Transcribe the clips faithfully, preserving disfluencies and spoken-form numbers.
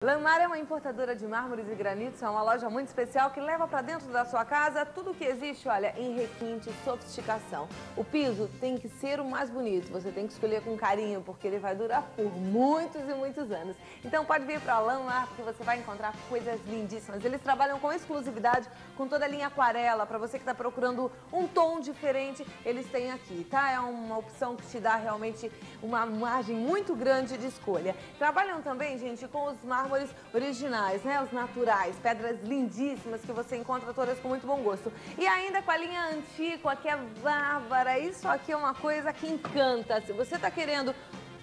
Lanmar é uma importadora de mármores e granitos, é uma loja muito especial que leva para dentro da sua casa tudo que existe, olha, em requinte e sofisticação. O piso tem que ser o mais bonito, você tem que escolher com carinho, porque ele vai durar por muitos e muitos anos. Então pode vir para a Lanmar, porque você vai encontrar coisas lindíssimas. Eles trabalham com exclusividade, com toda a linha aquarela, para você que está procurando um tom diferente, eles têm aqui, tá? É uma opção que te dá realmente uma margem muito grande de escolha. Trabalham também, gente, com os mármores originais, né? Os naturais, pedras lindíssimas que você encontra todas com muito bom gosto. E ainda com a linha Antiqua, que é bárbara. Isso aqui é uma coisa que encanta. Se você está querendo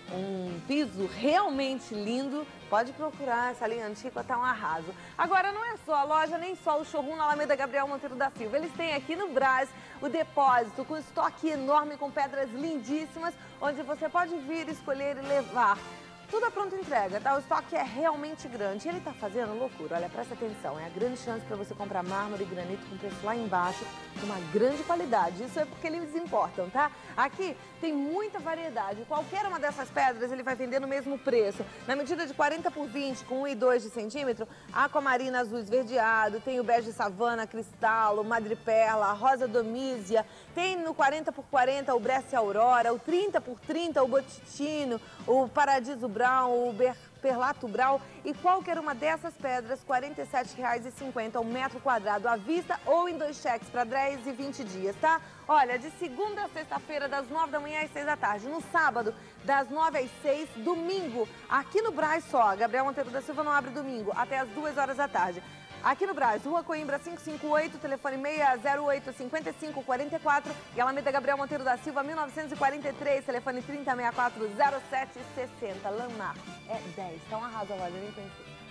um piso realmente lindo, pode procurar essa linha Antiqua, tá um arraso. Agora, não é só a loja, nem só o showroom na Alameda Gabriel Monteiro da Silva. Eles têm aqui no Brás o depósito com estoque enorme, com pedras lindíssimas, onde você pode vir, escolher e levar. Tudo a pronta entrega, tá? O estoque é realmente grande. Ele tá fazendo loucura, olha, presta atenção. É a grande chance para você comprar mármore e granito com preço lá embaixo, com uma grande qualidade. Isso é porque eles importam, tá? Aqui tem muita variedade. Qualquer uma dessas pedras ele vai vender no mesmo preço. Na medida de quarenta por vinte, com um e dois de centímetro, a aquamarina azul esverdeado, tem o bege savana, cristal, o madreperla, a rosa domísia, tem no quarenta por quarenta o Brescia aurora, o trinta por trinta o botitino, o paradiso branco, o perlato brau e qualquer uma dessas pedras, quarenta e sete reais e cinquenta centavos o metro quadrado à vista ou em dois cheques para dez e vinte dias, tá? Olha, de segunda a sexta-feira, das nove da manhã às seis da tarde. No sábado, das nove às seis, domingo, aqui no Brás só. Gabriel Monteiro da Silva não abre domingo, até às duas horas da tarde. Aqui no Brás, Rua Coimbra quinhentos e cinquenta e oito, telefone seis zero oito, cinco cinco quatro quatro e Alameda Gabriel Monteiro da Silva, mil novecentos e quarenta e três, telefone trinta, sessenta e quatro, zero sete sessenta. Lanmar é dez, então arrasa, olha, nem pensei.